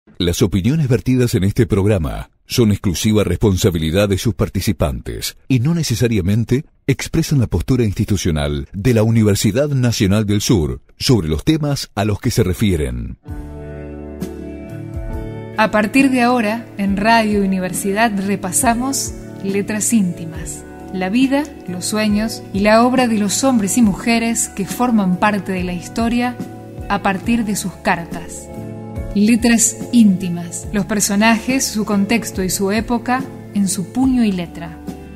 Las opiniones vertidas en este programa son exclusiva responsabilidad de sus participantes y no necesariamente expresan la postura institucional de la Universidad Nacional del Sur sobre los temas a los que se refieren. A partir de ahora, en Radio Universidad repasamos Letras Íntimas, la vida, los sueños y la obra de los hombres y mujeres que forman parte de la historia a partir de sus cartas. Letras íntimas, los personajes, su contexto y su época en su puño y letra.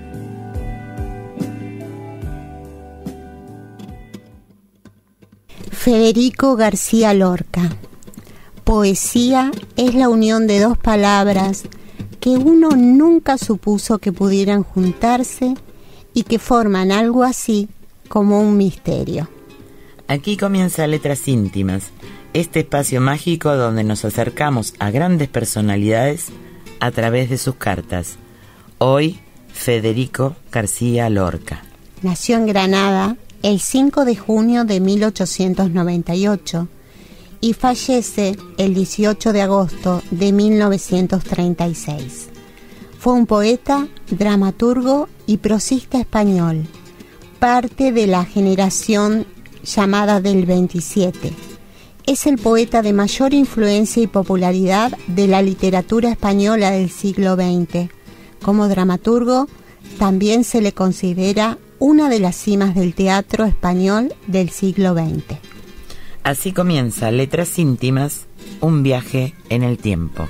Federico García Lorca. Poesía es la unión de dos palabras que uno nunca supuso que pudieran juntarse y que forman algo así como un misterio. Aquí comienza Letras Íntimas, este espacio mágico donde nos acercamos a grandes personalidades a través de sus cartas. Hoy, Federico García Lorca. Nació en Granada el 5 de junio de 1898 y fallece el 18 de agosto de 1936. Fue un poeta, dramaturgo y prosista español, parte de la generación llamada del 27. Es el poeta de mayor influencia y popularidad de la literatura española del siglo XX. Como dramaturgo, también se le considera una de las cimas del teatro español del siglo XX. Así comienza Letras Íntimas, un viaje en el tiempo.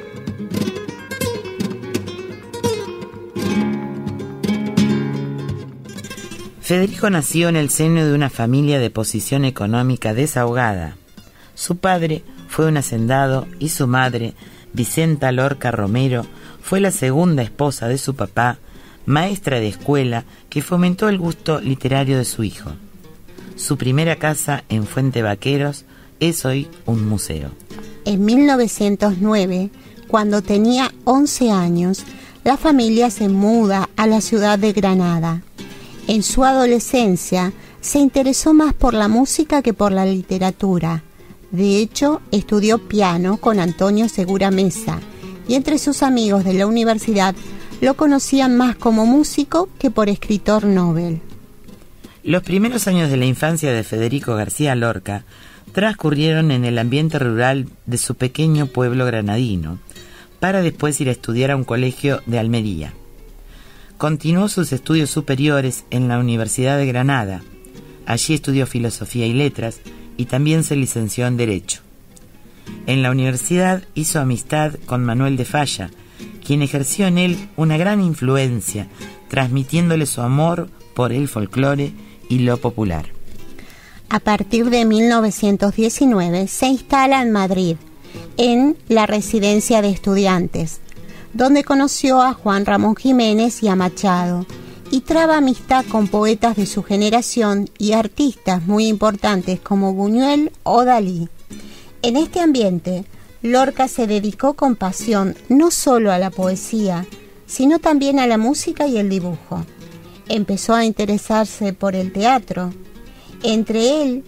Federico nació en el seno de una familia de posición económica desahogada. Su padre fue un hacendado y su madre, Vicenta Lorca Romero, fue la segunda esposa de su papá, maestra de escuela que fomentó el gusto literario de su hijo. Su primera casa en Fuente Vaqueros es hoy un museo. En 1909, cuando tenía 11 años, la familia se muda a la ciudad de Granada. En su adolescencia se interesó más por la música que por la literatura. De hecho, estudió piano con Antonio Segura Mesa y entre sus amigos de la universidad lo conocían más como músico que por escritor novel. Los primeros años de la infancia de Federico García Lorca transcurrieron en el ambiente rural de su pequeño pueblo granadino, para después ir a estudiar a un colegio de Almería. Continuó sus estudios superiores en la Universidad de Granada. Allí estudió Filosofía y Letras y también se licenció en Derecho. En la universidad hizo amistad con Manuel de Falla, quien ejerció en él una gran influencia, transmitiéndole su amor por el folclore y lo popular. A partir de 1919 se instala en Madrid, en la Residencia de Estudiantes, donde conoció a Juan Ramón Jiménez y a Machado, y traba amistad con poetas de su generación y artistas muy importantes como Buñuel o Dalí. En este ambiente, Lorca se dedicó con pasión no solo a la poesía, sino también a la música y el dibujo. Empezó a interesarse por el teatro. Entre él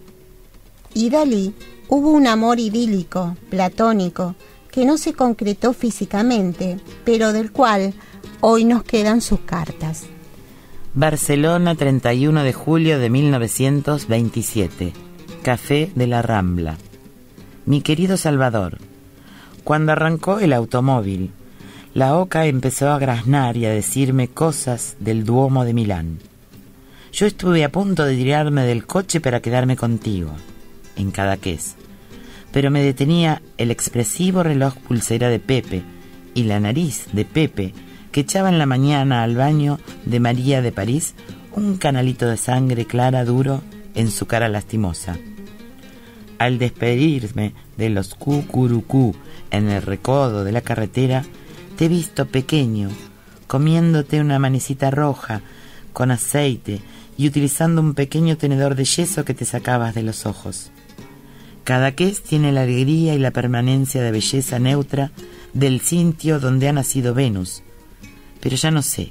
y Dalí hubo un amor idílico, platónico, que no se concretó físicamente, pero del cual hoy nos quedan sus cartas. Barcelona, 31 de julio de 1927. Café de la Rambla. Mi querido Salvador, cuando arrancó el automóvil, la oca empezó a graznar y a decirme cosas del Duomo de Milán. Yo estuve a punto de tirarme del coche para quedarme contigo, en Cadaqués, pero me detenía el expresivo reloj pulsera de Pepe y la nariz de Pepe, que echaba en la mañana al baño de María de París un canalito de sangre clara duro en su cara lastimosa. Al despedirme de los cucurucú en el recodo de la carretera, te he visto pequeño, comiéndote una manecita roja con aceite y utilizando un pequeño tenedor de yeso que te sacabas de los ojos. Cadaqués tiene la alegría y la permanencia de belleza neutra del sitio donde ha nacido Venus, pero ya no sé.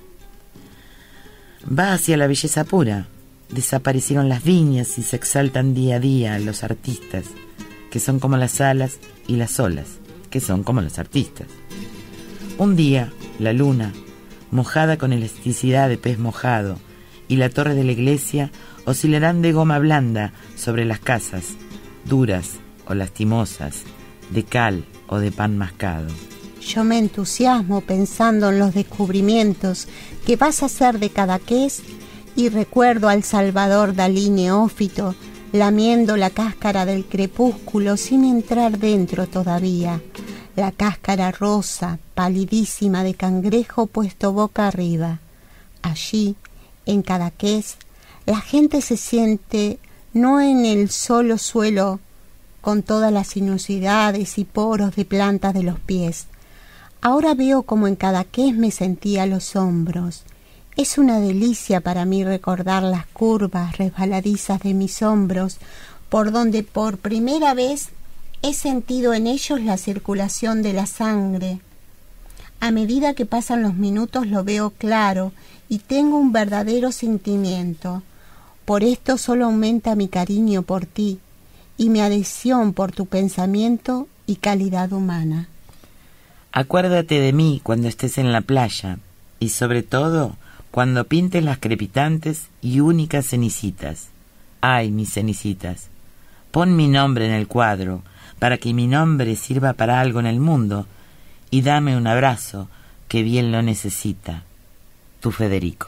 Va hacia la belleza pura. Desaparecieron las viñas y se exaltan día a día los artistas, que son como las alas y las olas. que son como los artistas. Un día, la luna, mojada con elasticidad de pez mojado, y la torre de la iglesia oscilarán de goma blanda sobre las casas, duras o lastimosas, de cal o de pan mascado. Yo me entusiasmo pensando en los descubrimientos que vas a hacer de Cadaqués y recuerdo al Salvador Dalí neófito lamiendo la cáscara del crepúsculo sin entrar dentro todavía, la cáscara rosa, palidísima de cangrejo puesto boca arriba. Allí, en Cadaqués, la gente se siente no en el solo suelo con todas las sinuosidades y poros de plantas de los pies. Ahora veo como en Cadaqués me sentía los hombros. Es una delicia para mí recordar las curvas resbaladizas de mis hombros, por donde por primera vez he sentido en ellos la circulación de la sangre. A medida que pasan los minutos lo veo claro y tengo un verdadero sentimiento. Por esto solo aumenta mi cariño por ti y mi adhesión por tu pensamiento y calidad humana. Acuérdate de mí cuando estés en la playa y sobre todo cuando pintes las crepitantes y únicas cenicitas. Ay, mis cenicitas, pon mi nombre en el cuadro para que mi nombre sirva para algo en el mundo y dame un abrazo que bien lo necesita. Tu Federico.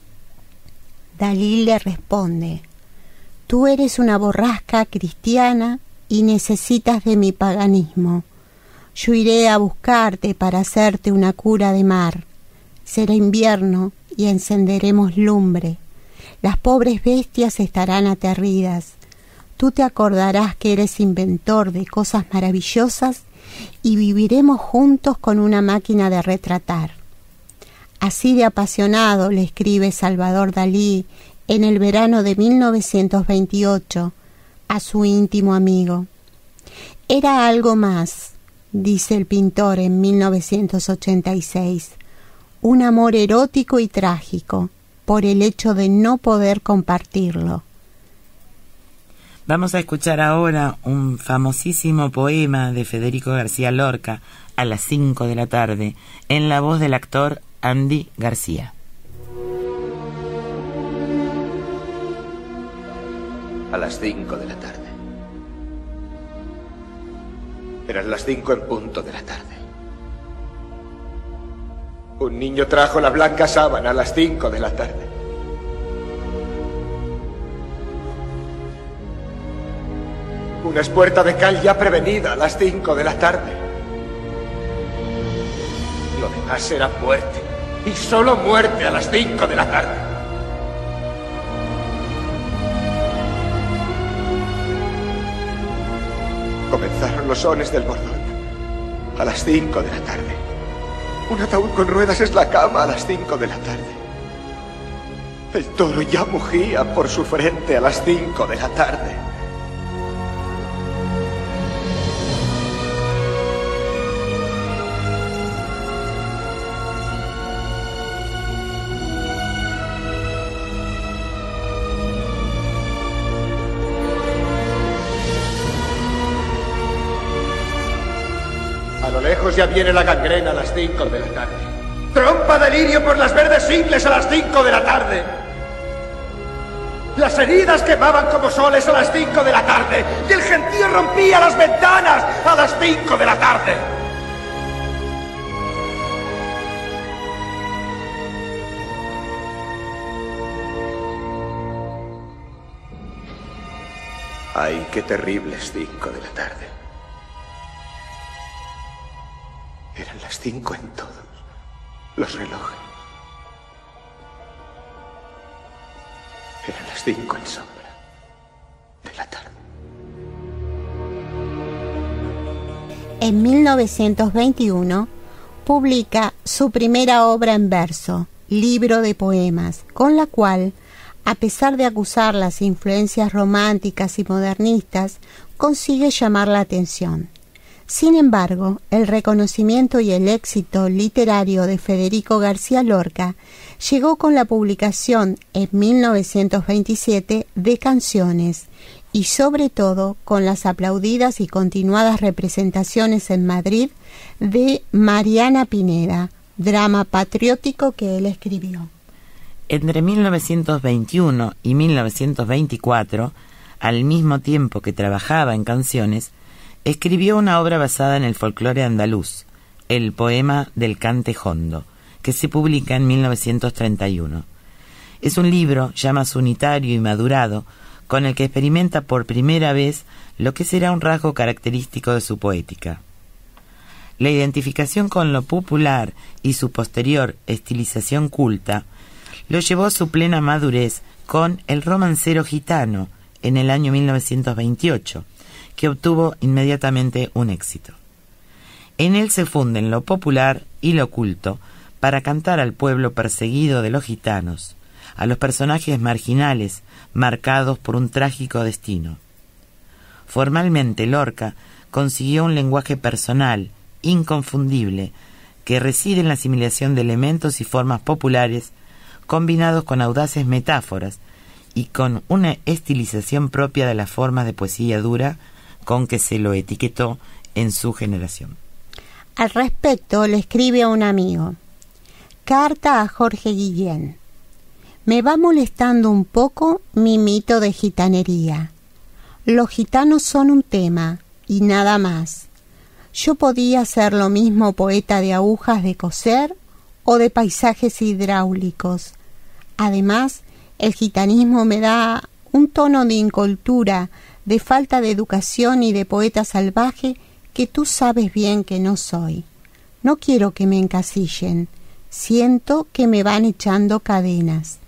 Dalí le responde: tú eres una borrasca cristiana y necesitas de mi paganismo. Yo iré a buscarte para hacerte una cura de mar. Será invierno y encenderemos lumbre. Las pobres bestias estarán aterridas. Tú te acordarás que eres inventor de cosas maravillosas y viviremos juntos con una máquina de retratar. Así de apasionado le escribe Salvador Dalí en el verano de 1928 a su íntimo amigo. Era algo más, dice el pintor en 1986, un amor erótico y trágico por el hecho de no poder compartirlo. Vamos a escuchar ahora un famosísimo poema de Federico García Lorca a las 5 de la tarde en la voz del actor Andy García. A las 5 de la tarde. Eran las 5 en punto de la tarde. Un niño trajo la blanca sábana a las 5 de la tarde. Una espuerta de cal ya prevenida a las 5 de la tarde. Lo demás era muerte. Y solo muerte a las 5 de la tarde. Comenzaron los sones del bordón a las 5 de la tarde. Un ataúd con ruedas es la cama a las 5 de la tarde. El toro ya mugía por su frente a las 5 de la tarde. A lo lejos ya viene la gangrena a las 5 de la tarde. Trompa de lirio por las verdes ingles a las 5 de la tarde. Las heridas quemaban como soles a las 5 de la tarde. Y el gentío rompía las ventanas a las 5 de la tarde. Ay, qué terribles 5 de la tarde. Eran las 5 en todos los relojes. Eran las 5 en sombra de la tarde. En 1921 publica su primera obra en verso, Libro de Poemas, con la cual, a pesar de acusar las influencias románticas y modernistas, consigue llamar la atención. Sin embargo, el reconocimiento y el éxito literario de Federico García Lorca llegó con la publicación en 1927 de Canciones, y sobre todo con las aplaudidas y continuadas representaciones en Madrid de Mariana Pineda, drama patriótico que él escribió. Entre 1921 y 1924, al mismo tiempo que trabajaba en canciones, escribió una obra basada en el folclore andaluz, el poema del Cante Jondo, que se publica en 1931. Es un libro ya más unitario y madurado, con el que experimenta por primera vez lo que será un rasgo característico de su poética. La identificación con lo popular y su posterior estilización culta lo llevó a su plena madurez con El romancero gitano en el año 1928, que obtuvo inmediatamente un éxito. En él se funden lo popular y lo culto para cantar al pueblo perseguido de los gitanos, a los personajes marginales marcados por un trágico destino. Formalmente Lorca consiguió un lenguaje personal, inconfundible, que reside en la asimilación de elementos y formas populares combinados con audaces metáforas y con una estilización propia de las formas de poesía dura con que se lo etiquetó en su generación. Al respecto le escribe a un amigo: carta a Jorge Guillén. Me va molestando un poco mi mito de gitanería. Los gitanos son un tema y nada más. Yo podía ser lo mismo poeta de agujas de coser o de paisajes hidráulicos. Además, el gitanismo me da un tono de incultura, de falta de educación y de poeta salvaje que tú sabes bien que no soy. No quiero que me encasillen. Siento que me van echando cadenas.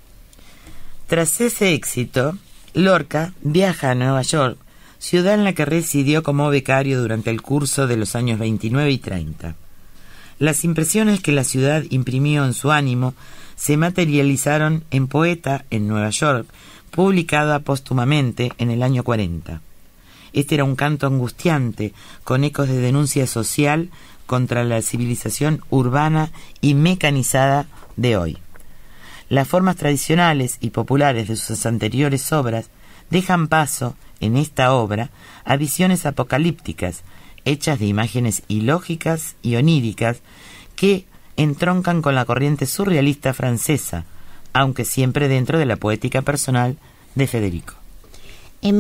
Tras ese éxito, Lorca viaja a Nueva York, ciudad en la que residió como becario durante el curso de los años 29 y 30. Las impresiones que la ciudad imprimió en su ánimo se materializaron en Poeta en Nueva York, publicada póstumamente en el año 40. Este era un canto angustiante, con ecos de denuncia social contra la civilización urbana y mecanizada de hoy. Las formas tradicionales y populares de sus anteriores obras dejan paso, en esta obra, a visiones apocalípticas, hechas de imágenes ilógicas y oníricas que entroncan con la corriente surrealista francesa, aunque siempre dentro de la poética personal de Federico. En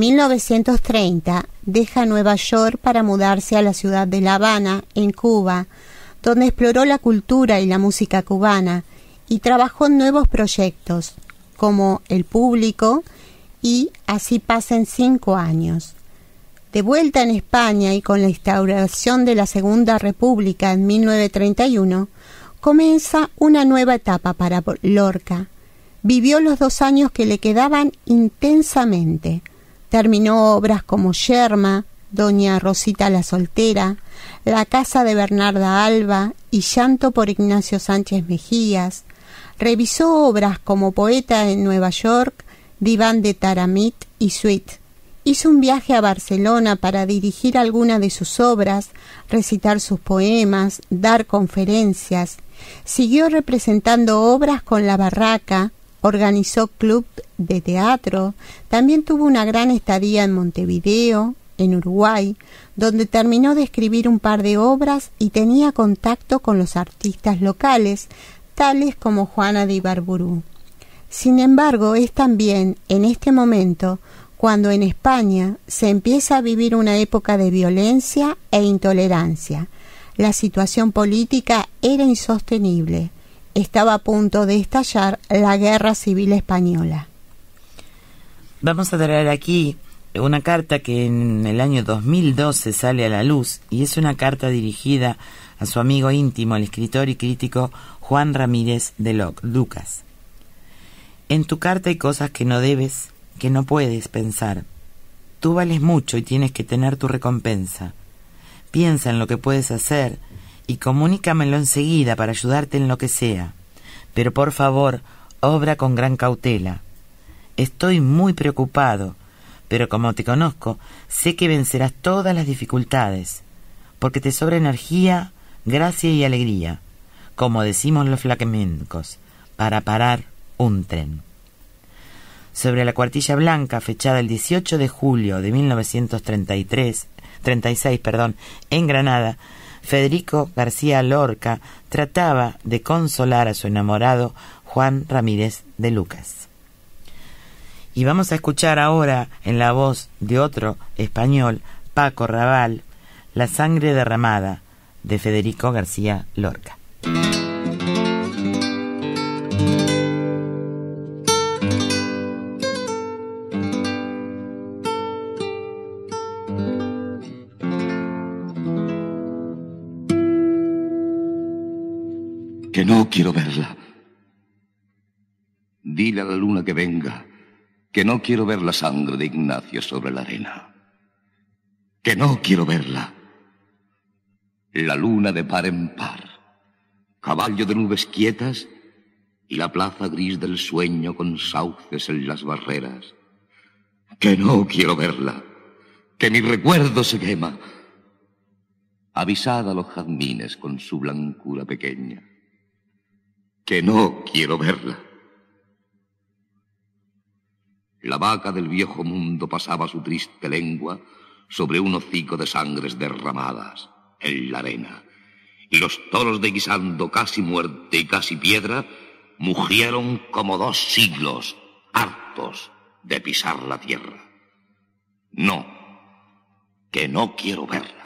1930 deja Nueva York para mudarse a la ciudad de La Habana, en Cuba, donde exploró la cultura y la música cubana y trabajó en nuevos proyectos, como El Público, y así pasan 5 años. De vuelta en España y con la instauración de la Segunda República en 1931, comienza una nueva etapa para Lorca. Vivió los 2 años que le quedaban intensamente. Terminó obras como Yerma, Doña Rosita la Soltera, La Casa de Bernarda Alba y Llanto por Ignacio Sánchez Mejías. Revisó obras como Poeta en Nueva York, Diván de Taramit y Suite. Hizo un viaje a Barcelona para dirigir algunas de sus obras, recitar sus poemas, dar conferencias. Siguió representando obras con La Barraca, organizó club de teatro, también tuvo una gran estadía en Montevideo, en Uruguay, donde terminó de escribir un par de obras y tenía contacto con los artistas locales, tales como Juana de Ibarburu. Sin embargo, es también en este momento cuando en España se empieza a vivir una época de violencia e intolerancia. La situación política era insostenible. Estaba a punto de estallar la Guerra Civil Española. Vamos a traer aquí una carta que en el año 2012 sale a la luz, y es una carta dirigida a su amigo íntimo, el escritor y crítico Juan Ramírez de Lucas. En tu carta hay cosas que no debes, que no puedes pensar. Tú vales mucho y tienes que tener tu recompensa. Piensa en lo que puedes hacer y comunícamelo enseguida para ayudarte en lo que sea. Pero por favor, obra con gran cautela. Estoy muy preocupado, pero como te conozco, sé que vencerás todas las dificultades, porque te sobra energía, gracia y alegría, como decimos los flamencos, para parar un tren. sobre la cuartilla blanca fechada el 18 de julio de 1936, en Granada, Federico García Lorca trataba de consolar a su enamorado Juan Ramírez de Lucas. Y vamos a escuchar ahora, en la voz de otro español, Paco Raval, La sangre derramada, de Federico García Lorca. Que no quiero verla. Dile a la luna que venga, que no quiero ver la sangre de Ignacio sobre la arena. Que no quiero verla. La luna de par en par, caballo de nubes quietas y la plaza gris del sueño con sauces en las barreras. Que no quiero verla, que mi recuerdo se quema. Avisad a los jazmines con su blancura pequeña. Que no quiero verla. La vaca del viejo mundo pasaba su triste lengua sobre un hocico de sangres derramadas en la arena, y los toros de guisando casi muerte y casi piedra mugieron como 2 siglos, hartos de pisar la tierra. No, que no quiero verla.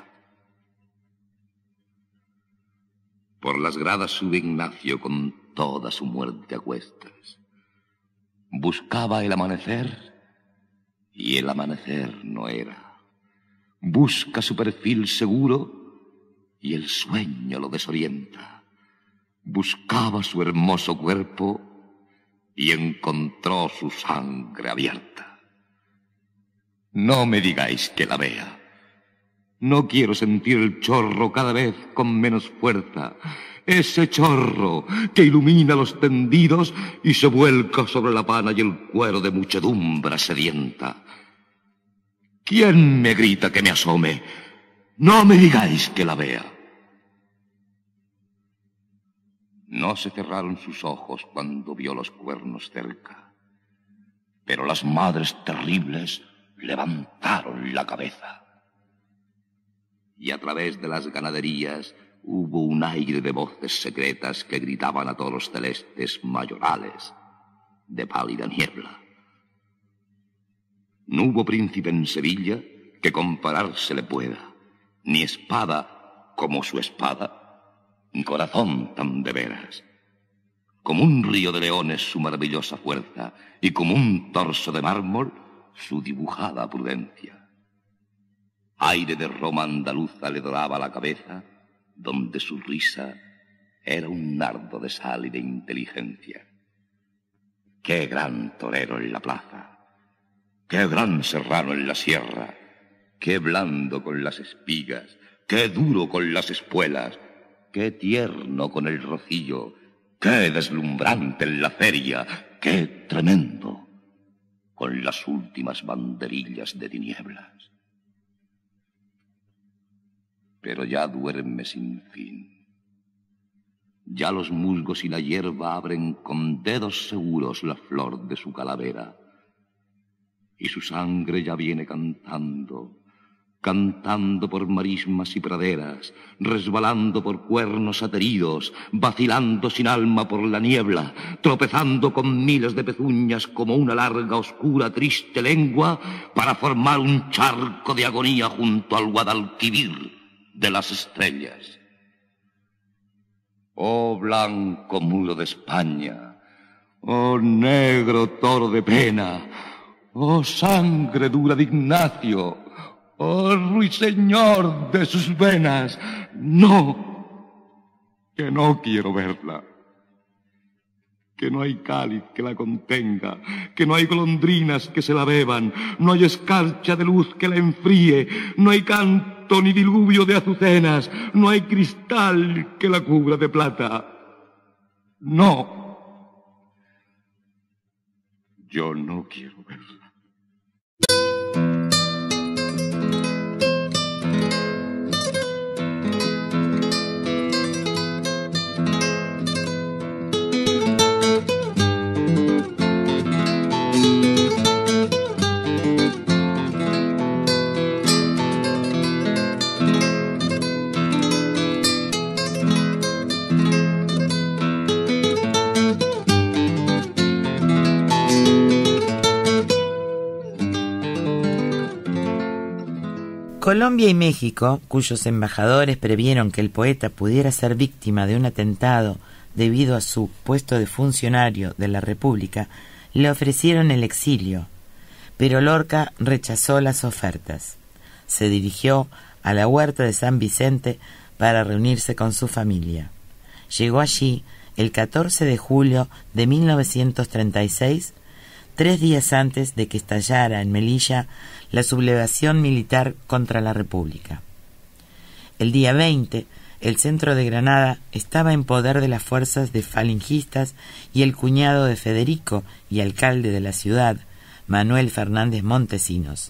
Por las gradas sube Ignacio con toda su muerte a cuestas. Buscaba el amanecer y el amanecer no era. Busca su perfil seguro y el sueño lo desorienta. Buscaba su hermoso cuerpo y encontró su sangre abierta. No me digáis que la vea. No quiero sentir el chorro cada vez con menos fuerza. Ese chorro que ilumina los tendidos y se vuelca sobre la pana y el cuero de muchedumbre sedienta. ¿Quién me grita que me asome? No me digáis que la vea. No se cerraron sus ojos cuando vio los cuernos cerca, pero las madres terribles levantaron la cabeza. Y a través de las ganaderías hubo un aire de voces secretas que gritaban a toros celestes mayorales de pálida niebla. No hubo príncipe en Sevilla que compararse le pueda, ni espada como su espada, ni corazón tan de veras. Como un río de leones su maravillosa fuerza, y como un torso de mármol su dibujada prudencia. Aire de Roma andaluza le doraba la cabeza, donde su risa era un nardo de sal y de inteligencia. ¡Qué gran torero en la plaza! ¡Qué gran serrano en la sierra! ¡Qué blando con las espigas! ¡Qué duro con las espuelas! ¡Qué tierno con el rocillo! ¡Qué deslumbrante en la feria! ¡Qué tremendo con las últimas banderillas de tinieblas! Pero ya duerme sin fin. Ya los musgos y la hierba abren con dedos seguros la flor de su calavera. Y su sangre ya viene cantando, cantando por marismas y praderas, resbalando por cuernos ateridos, vacilando sin alma por la niebla, tropezando con miles de pezuñas como una larga, oscura, triste lengua, para formar un charco de agonía junto al Guadalquivir de las estrellas. Oh blanco muro de España, oh negro toro de pena, oh sangre dura de Ignacio, oh ruiseñor de sus venas, no, que no quiero verla, que no hay cáliz que la contenga, que no hay golondrinas que se la beban, no hay escarcha de luz que la enfríe, no hay canto ni diluvio de azucenas, no hay cristal que la cubra de plata. No, yo no quiero verla. Colombia y México, cuyos embajadores previeron que el poeta pudiera ser víctima de un atentado debido a su puesto de funcionario de la República, le ofrecieron el exilio, pero Lorca rechazó las ofertas. Se dirigió a la huerta de San Vicente para reunirse con su familia. Llegó allí el 14 de julio de 1936, 3 días antes de que estallara en Melilla la sublevación militar contra la República. El día 20, el centro de Granada estaba en poder de las fuerzas de falangistas y el cuñado de Federico y alcalde de la ciudad, Manuel Fernández Montesinos.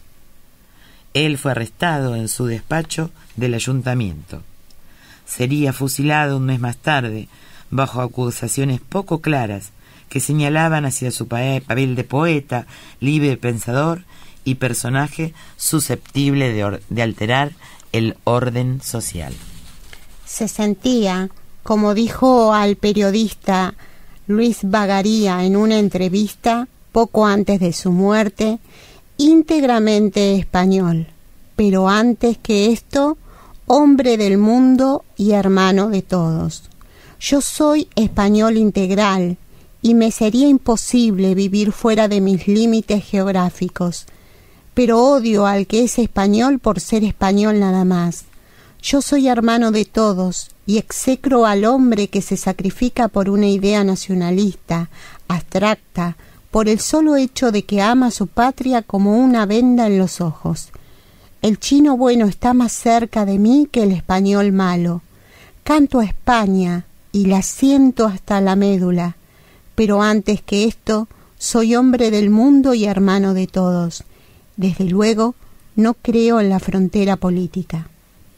Él fue arrestado en su despacho del ayuntamiento. Sería fusilado un mes más tarde, bajo acusaciones poco claras que señalaban hacia su papel de poeta, libre pensador y personaje susceptible de alterar el orden social. Se sentía, como dijo al periodista Luis Bagaría en una entrevista poco antes de su muerte, íntegramente español, pero antes que esto, hombre del mundo y hermano de todos. Yo soy español integral y me sería imposible vivir fuera de mis límites geográficos, pero odio al que es español por ser español nada más. Yo soy hermano de todos y execro al hombre que se sacrifica por una idea nacionalista, abstracta, por el solo hecho de que ama su patria como una venda en los ojos. El chino bueno está más cerca de mí que el español malo. Canto a España y la siento hasta la médula, pero antes que esto, soy hombre del mundo y hermano de todos. Desde luego, no creo en la frontera política.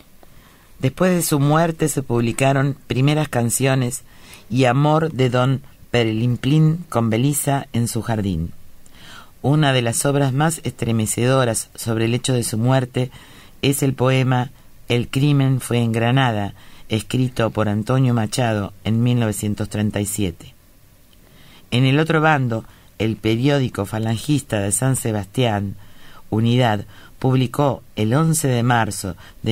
Después de su muerte se publicaron Primeras canciones y Amor de Don Perelimplín con Belisa en su jardín. Una de las obras más estremecedoras sobre el hecho de su muerte es el poema El crimen fue en Granada, escrito por Antonio Machado en 1937. En el otro bando, el periódico falangista de San Sebastián, Unidad, publicó el 11 de marzo de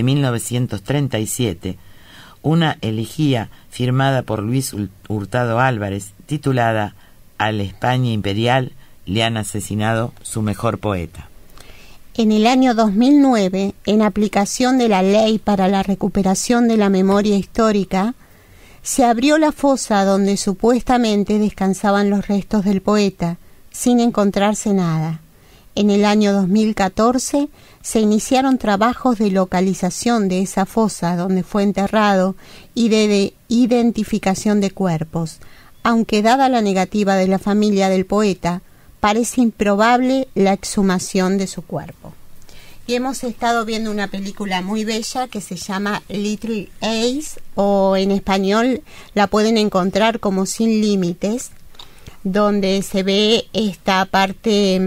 1937 una elegía firmada por Luis Hurtado Álvarez, titulada A la España imperial le han asesinado su mejor poeta. En el año 2009, en aplicación de la Ley para la Recuperación de la Memoria Histórica, se abrió la fosa donde supuestamente descansaban los restos del poeta, sin encontrarse nada. En el año 2014 se iniciaron trabajos de localización de esa fosa donde fue enterrado y de identificación de cuerpos, aunque dada la negativa de la familia del poeta, parece improbable la exhumación de su cuerpo. Y hemos estado viendo una película muy bella que se llama Little Ace, o en español la pueden encontrar como Sin Límites, donde se ve esta parte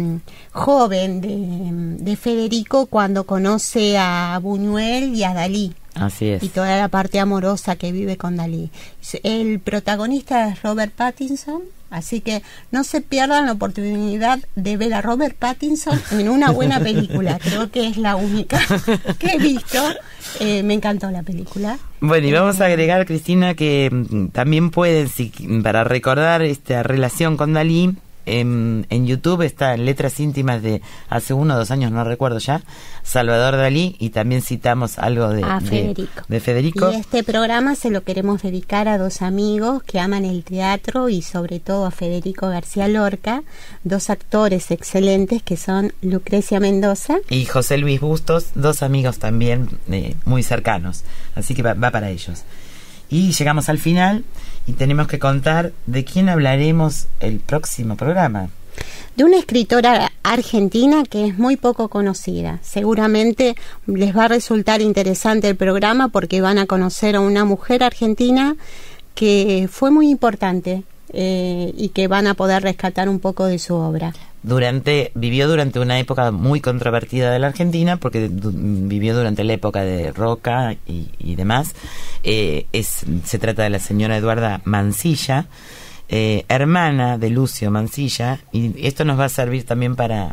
joven de Federico cuando conoce a Buñuel y a Dalí. Así es. Y toda la parte amorosa que vive con Dalí. El protagonista es Robert Pattinson, así que no se pierdan la oportunidad de ver a Robert Pattinson en una buena película. Creo que es la única que he visto. Me encantó la película. Bueno, y vamos a agregar, Cristina, que también pueden, para recordar esta relación con Dalí, en YouTube está en Letras Íntimas de hace 1 o 2 años, no recuerdo ya, Salvador Dalí, y también citamos algo de Federico. Y este programa se lo queremos dedicar a 2 amigos que aman el teatro y sobre todo a Federico García Lorca, 2 actores excelentes que son Lucrecia Mendoza y José Luis Bustos, 2 amigos también muy cercanos, así que va para ellos. Y llegamos al final y tenemos que contar de quién hablaremos el próximo programa. De una escritora argentina que es muy poco conocida. Seguramente les va a resultar interesante el programa porque van a conocer a una mujer argentina que fue muy importante y que van a poder rescatar un poco de su obra. Vivió durante una época muy controvertida de la Argentina, porque vivió durante la época de Roca y demás. Se trata de la señora Eduarda Mansilla, hermana de Lucio Mansilla, y esto nos va a servir también para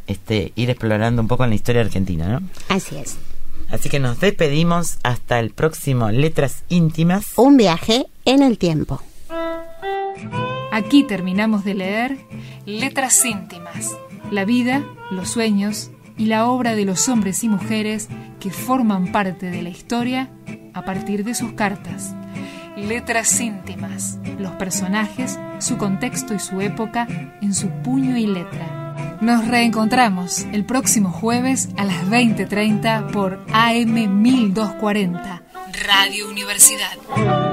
ir explorando un poco en la historia argentina, ¿no? Así es. Así que nos despedimos hasta el próximo Letras Íntimas. Un viaje en el tiempo. Aquí terminamos de leer Letras Íntimas, la vida, los sueños y la obra de los hombres y mujeres que forman parte de la historia a partir de sus cartas. Letras Íntimas, los personajes, su contexto y su época en su puño y letra. Nos reencontramos el próximo jueves a las 20:30 por AM 1240, Radio Universidad.